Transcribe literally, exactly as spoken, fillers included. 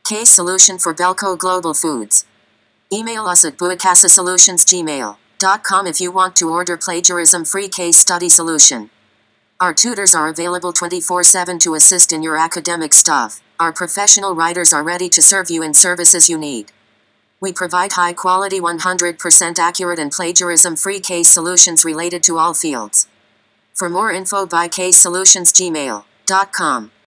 Case solution for Belco Global Foods. Email us at buicasasolutions gmail dot com if you want to order plagiarism-free case study solution. Our tutors are available twenty-four seven to assist in your academic stuff. Our professional writers are ready to serve you in services you need. We provide high-quality, one hundred percent accurate and plagiarism-free case solutions related to all fields. For more info, buy case solutions gmail dot com.